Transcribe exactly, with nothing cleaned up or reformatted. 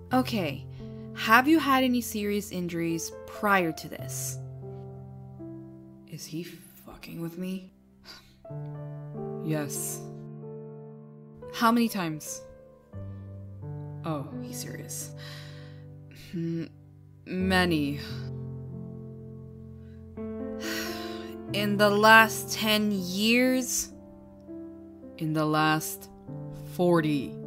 Okay, have you had any serious injuries prior to this? Is he fucking with me? Yes. How many times? Oh, he's serious. M- many. In the last ten years? In the last forty.